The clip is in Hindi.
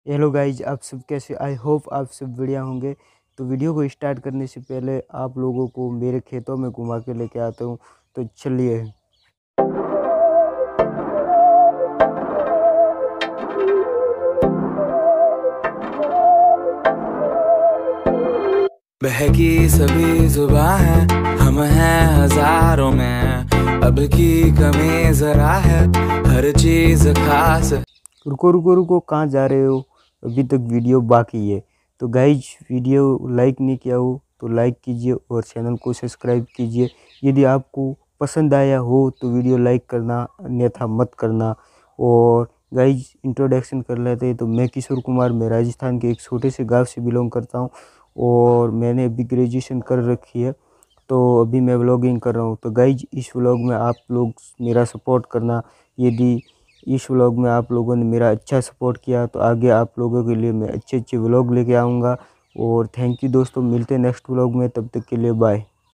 हेलो गाइज, आप सब कैसे? आई होप आप सब बढ़िया होंगे। तो वीडियो को स्टार्ट करने से पहले आप लोगों को मेरे खेतों में घुमा के लेके आता हूँ। तो चलिए। बहकी सभी जुबां है, हम हैं हजारों में, अब की कमी जरा है, हर चीज खास। रुको रुको रुको, कहाँ जा रहे हो? अभी तक वीडियो बाकी है। तो गाइज, वीडियो लाइक नहीं किया हो तो लाइक कीजिए और चैनल को सब्सक्राइब कीजिए। यदि आपको पसंद आया हो तो वीडियो लाइक करना, अन्यथा मत करना। और गाइज, इंट्रोडक्शन कर लेते हैं। तो मैं किशोर कुमार, मैं राजस्थान के एक छोटे से गांव से बिलोंग करता हूँ और मैंने अभी ग्रेजुएशन कर रखी है। तो अभी मैं व्लॉगिंग कर रहा हूँ। तो गाइज, इस व्लॉग में आप लोग मेरा सपोर्ट करना। यदि इस व्लॉग में आप लोगों ने मेरा अच्छा सपोर्ट किया तो आगे आप लोगों के लिए मैं अच्छे अच्छे व्लॉग लेके आऊँगा। और थैंक यू दोस्तों, मिलते हैं नेक्स्ट व्लॉग में। तब तक के लिए बाय।